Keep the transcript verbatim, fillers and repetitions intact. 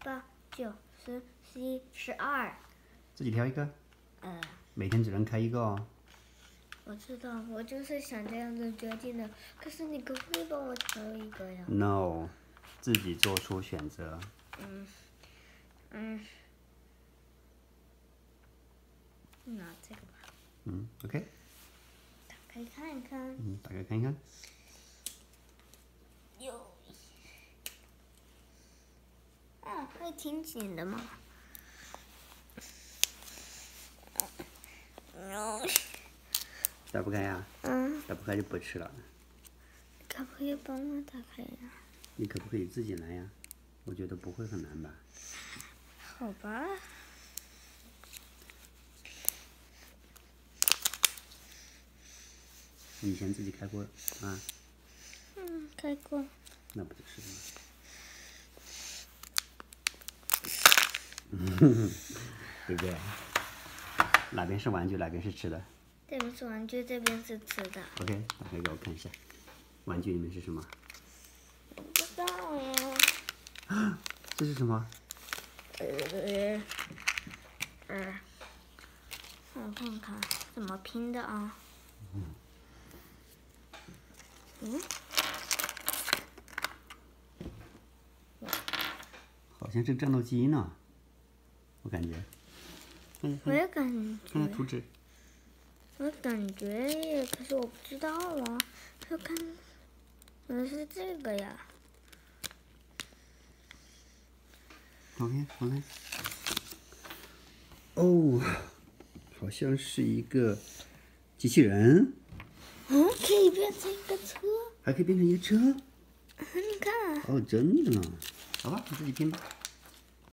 八、九、十、十一、十二。 自己挑一个。 呃， 每天只能开一个哦。 我知道，我就是想这样子决定的。可是你可不可以帮我挑一个呀 ？No， 自己做出选择。 嗯嗯，拿这个吧。 嗯 ，OK。 打开看一看。 嗯，打开看一看。 有。啊，还挺紧的嘛。嗯。 打不开呀？ 嗯。 打不开就不吃了。 可不可以帮我打开呀？ 你可不可以自己来呀？我觉得不会很难吧。 好吧。 你以前自己开过啊？ 嗯，开过。 那不就是吗？对不对？哪边是玩具，哪边是吃的？ 这边是玩具，这边是吃的。 OK， 打开给我看一下，玩具里面是什么？ 我不知道呀。 啊，这是什么？ 呃，呃，我看看怎么拼的啊？嗯。嗯。 好像是战斗机呢，我感觉。 我也感觉。 看看图纸。 我感觉耶，可是我不知道啊。就看，原来是这个呀。 OK， OK。哦，好像是一个机器人。 嗯，可以变成一个车。 还可以变成一个车。 你看。 哦，真的呢。好吧，你自己拼吧。